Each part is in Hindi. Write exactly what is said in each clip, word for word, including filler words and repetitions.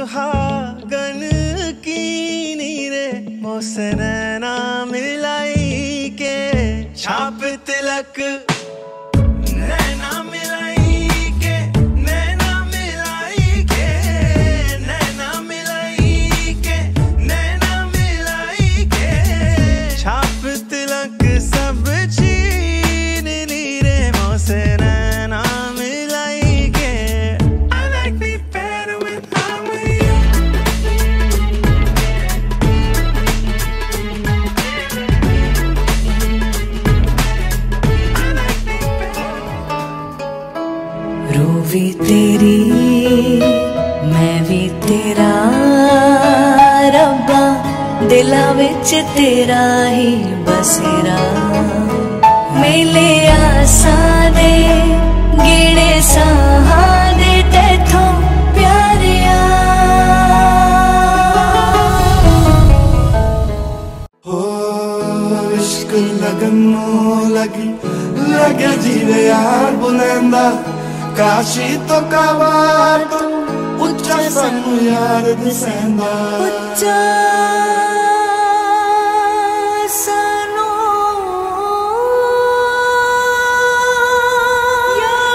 सुहागन की नीरे मोसे नैना मिलाई के छाप तिलक नैना मिलाई के नैना मिलाई के नैना मिलाई के नैना मिलाई के छाप तिलक सब छीन नीरे मोसे नैना मिलाई के I like me better when I'm with you. I like me better. रूह भी तेरी मैं भी तेरा रब्बा दिला विच तेरा ही बसेरा मेले आसा दे गिणे साहा दे तेथों प्यारिया हो इश्क लगनो लगी लगे जीवे यार बुलंदा काशी तो कावा तो उच्चा सानू यार दिसेंदा उच्चा सानू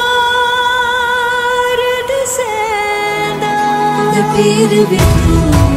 यार दिसेंदा पीर भी तू